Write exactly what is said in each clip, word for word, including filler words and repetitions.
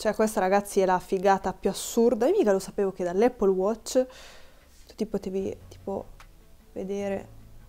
Cioè questa ragazzi è la figata più assurda. Io mica lo sapevo che dall'Apple Watch tu ti potevi tipo vedere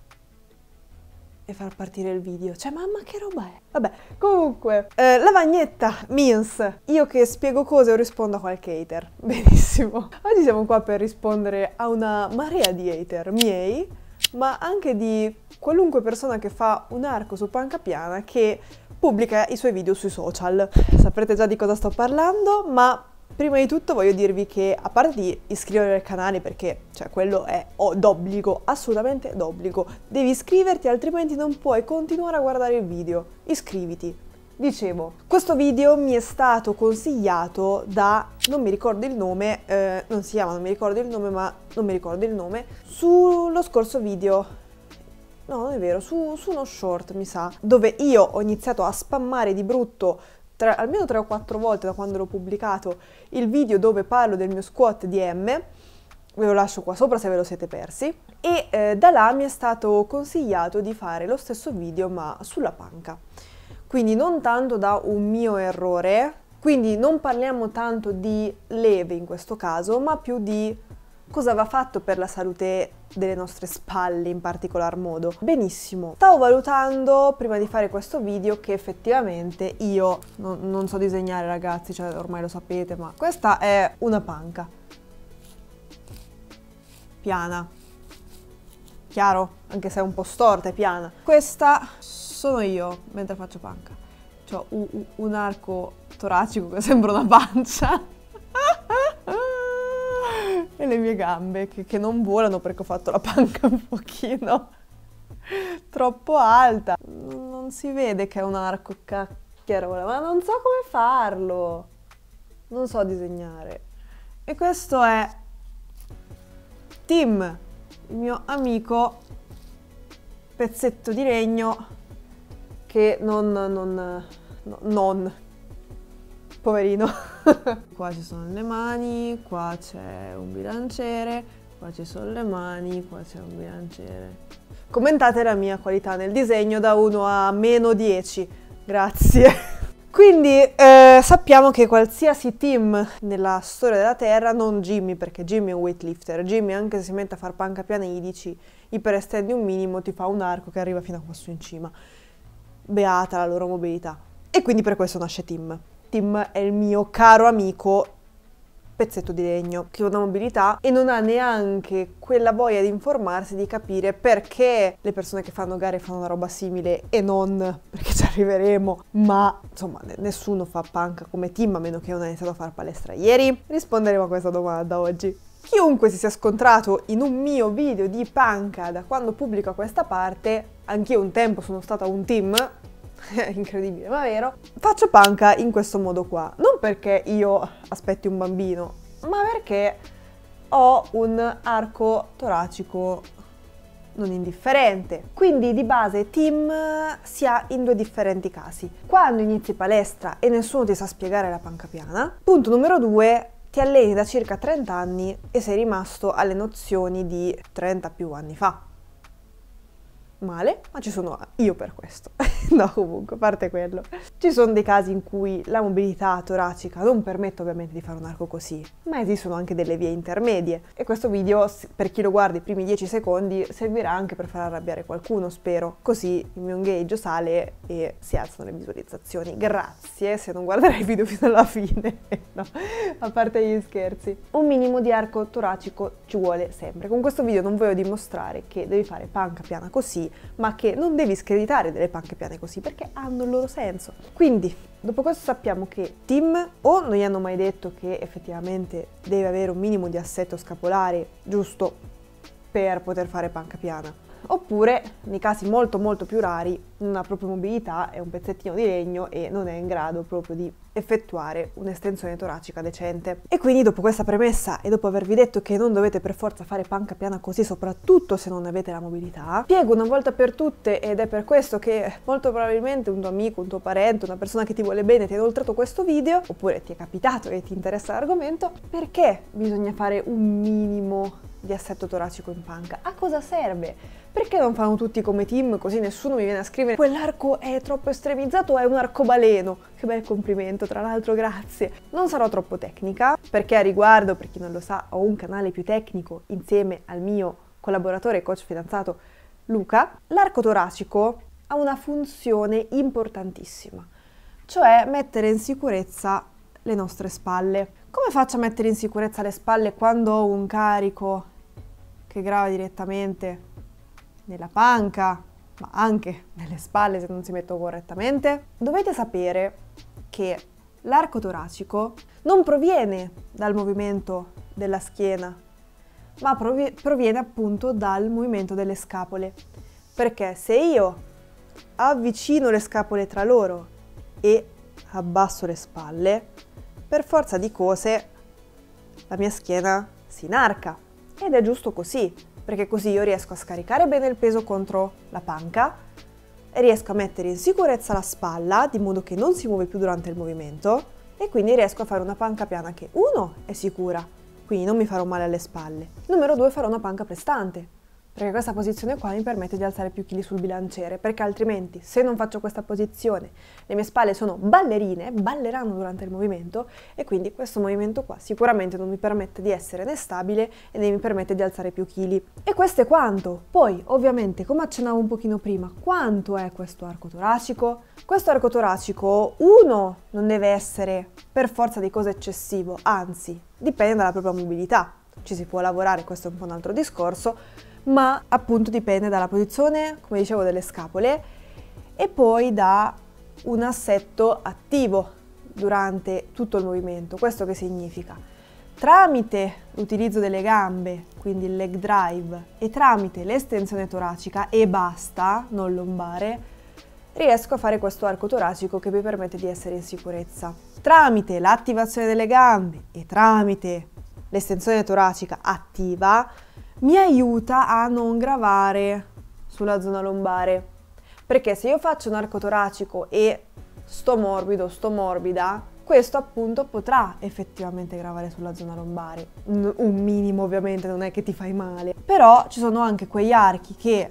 e far partire il video. Cioè mamma che roba è? Vabbè, comunque, eh, lavagnetta, Means. Io che spiego cose o rispondo a qualche hater. Benissimo. Oggi siamo qua per rispondere a una marea di hater miei, ma anche di qualunque persona che fa un arco su panca piana che pubblica i suoi video sui social. Saprete già di cosa sto parlando, ma prima di tutto voglio dirvi che, a parte di iscrivervi al canale, perché cioè quello è oh, d'obbligo, assolutamente d'obbligo, devi iscriverti altrimenti non puoi continuare a guardare il video. Iscriviti. Dicevo, questo video mi è stato consigliato da, non mi ricordo il nome, eh, non si chiama non mi ricordo il nome, ma non mi ricordo il nome, sullo scorso video. No, non è vero, su, su uno short, mi sa, dove io ho iniziato a spammare di brutto tre, almeno tre o quattro volte da quando l'ho pubblicato il video dove parlo del mio squat D M, ve lo lascio qua sopra se ve lo siete persi, e eh, da là mi è stato consigliato di fare lo stesso video ma sulla panca. Quindi non tanto da un mio errore, quindi non parliamo tanto di leve in questo caso, ma più di cosa va fatto per la salute delle nostre spalle in particolar modo. Benissimo, stavo valutando prima di fare questo video che effettivamente io non, non so disegnare ragazzi, cioè ormai lo sapete, ma questa è una panca piana, chiaro? Anche se è un po' storta, è piana. Questa sono io mentre faccio panca, cioè un, un arco toracico che sembra una pancia e le mie gambe che, che non volano perché ho fatto la panca un pochino troppo alta. Non si vede che è un arco cacchiarola, ma non so come farlo, non so disegnare. E questo è Tim, il mio amico pezzetto di legno che non, non, no, non, poverino. Qua ci sono le mani, qua c'è un bilanciere, qua ci sono le mani, qua c'è un bilanciere. Commentate la mia qualità nel disegno da uno a meno dieci, grazie. Quindi eh, sappiamo che qualsiasi team nella storia della terra, non Jimmy perché Jimmy è un weightlifter, Jimmy anche se si mette a far panca piana gli dici iperestendi un minimo, ti fa un arco che arriva fino a qua su in cima. Beata la loro mobilità. E quindi per questo nasce Tim. Tim è il mio caro amico pezzetto di legno che ha una mobilità e non ha neanche quella voglia di informarsi, di capire perché le persone che fanno gare fanno una roba simile e non, perché ci arriveremo, ma insomma nessuno fa panca come Tim a meno che non ha iniziato a fare palestra ieri. Risponderemo a questa domanda oggi. Chiunque si sia scontrato in un mio video di panca da quando pubblico questa parte, anch'io un tempo sono stata un Tim, incredibile ma vero, faccio panca in questo modo qua, non perché io aspetti un bambino, ma perché ho un arco toracico non indifferente. Quindi di base Tim si ha in due differenti casi: quando inizi palestra e nessuno ti sa spiegare la panca piana. Punto numero due, ti alleni da circa trenta anni e sei rimasto alle nozioni di trenta più anni fa. Male, ma ci sono io per questo. No, comunque, a parte quello. Ci sono dei casi in cui la mobilità toracica non permette ovviamente di fare un arco così, ma esistono anche delle vie intermedie. E questo video, per chi lo guarda i primi dieci secondi, servirà anche per far arrabbiare qualcuno, spero. Così il mio engage sale e si alzano le visualizzazioni. Grazie, se non guarderai il video fino alla fine. No, a parte gli scherzi. Un minimo di arco toracico ci vuole sempre. Con questo video non voglio dimostrare che devi fare panca piana così, ma che non devi screditare delle panche piane così perché hanno il loro senso. Quindi dopo questo sappiamo che Tim o non gli hanno mai detto che effettivamente deve avere un minimo di assetto scapolare giusto per poter fare panca piana, oppure nei casi molto molto più rari non ha proprio mobilità, è un pezzettino di legno e non è in grado proprio di effettuare un'estensione toracica decente. E quindi dopo questa premessa e dopo avervi detto che non dovete per forza fare panca piana così, soprattutto se non avete la mobilità, spiego una volta per tutte, ed è per questo che molto probabilmente un tuo amico, un tuo parente, una persona che ti vuole bene ti ha inoltrato questo video, oppure ti è capitato e ti interessa l'argomento, perché bisogna fare un minimo di assetto toracico in panca. A cosa serve? Perché non fanno tutti come team, così nessuno mi viene a scrivere quell'arco è troppo estremizzato o è un arcobaleno? Che bel complimento, tra l'altro, grazie. Non sarò troppo tecnica, perché a riguardo, per chi non lo sa, ho un canale più tecnico insieme al mio collaboratore e coach fidanzato Luca. L'arco toracico ha una funzione importantissima, cioè mettere in sicurezza le nostre spalle. Come faccio a mettere in sicurezza le spalle quando ho un carico che grava direttamente nella panca, ma anche nelle spalle se non si mettono correttamente? Dovete sapere che l'arco toracico non proviene dal movimento della schiena, ma proviene appunto dal movimento delle scapole. Perché se io avvicino le scapole tra loro e abbasso le spalle, per forza di cose la mia schiena si inarca. Ed è giusto così, perché così io riesco a scaricare bene il peso contro la panca e riesco a mettere in sicurezza la spalla, di modo che non si muove più durante il movimento, e quindi riesco a fare una panca piana che, uno, è sicura, quindi non mi farò male alle spalle. Numero due, farò una panca prestante, perché questa posizione qua mi permette di alzare più chili sul bilanciere, perché altrimenti, se non faccio questa posizione, le mie spalle sono ballerine, balleranno durante il movimento, e quindi questo movimento qua sicuramente non mi permette di essere né stabile e né mi permette di alzare più chili. E questo è quanto. Poi, ovviamente, come accennavo un pochino prima, quanto è questo arco toracico? Questo arco toracico, uno, non deve essere per forza di cose eccessivo, anzi, dipende dalla propria mobilità. Ci si può lavorare, questo è un po' un altro discorso, ma appunto dipende dalla posizione, come dicevo, delle scapole e poi da un assetto attivo durante tutto il movimento. Questo che significa? Tramite l'utilizzo delle gambe, quindi il leg drive, e tramite l'estensione toracica e basta, non lombare, riesco a fare questo arco toracico che mi permette di essere in sicurezza. Tramite l'attivazione delle gambe e tramite l'estensione toracica attiva mi aiuta a non gravare sulla zona lombare, perché se io faccio un arco toracico e sto morbido, sto morbida, questo appunto potrà effettivamente gravare sulla zona lombare, un minimo ovviamente, non è che ti fai male, però ci sono anche quegli archi che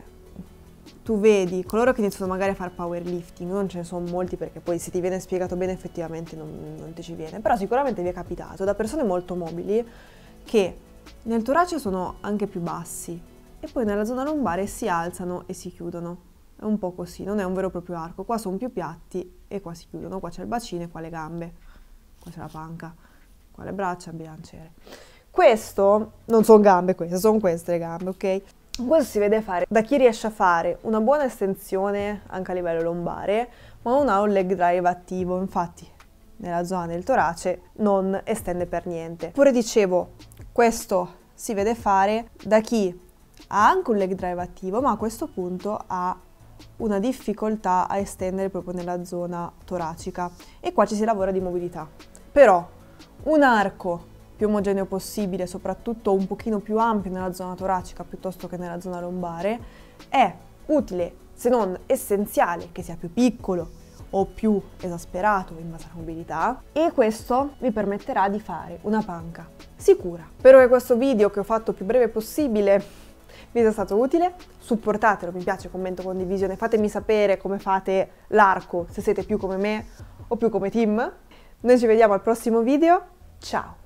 tu vedi, coloro che iniziano magari a fare powerlifting, non ce ne sono molti perché poi se ti viene spiegato bene effettivamente non, non ti ci viene, però sicuramente vi è capitato da persone molto mobili che nel torace sono anche più bassi e poi nella zona lombare si alzano e si chiudono. È un po' così, non è un vero e proprio arco. Qua sono più piatti e qua si chiudono. Qua c'è il bacino e qua le gambe. Qua c'è la panca. Qua le braccia, il bilanciere. Questo non sono gambe queste, sono queste le gambe, ok? Questo si vede fare da chi riesce a fare una buona estensione anche a livello lombare, ma non ha un leg drive attivo. Infatti nella zona del torace non estende per niente. Pure dicevo, questo si vede fare da chi ha anche un leg drive attivo, ma a questo punto ha una difficoltà a estendere proprio nella zona toracica e qua ci si lavora di mobilità. Però un arco più omogeneo possibile, soprattutto un pochino più ampio nella zona toracica piuttosto che nella zona lombare, è utile, se non essenziale, che sia più piccolo o più esasperato in base alla mobilità, e questo mi permetterà di fare una panca sicura. Spero che questo video, che ho fatto più breve possibile, vi sia stato utile. Supportatelo, mi piace, commento, condivisione, fatemi sapere come fate l'arco, se siete più come me o più come team. Noi ci vediamo al prossimo video, ciao!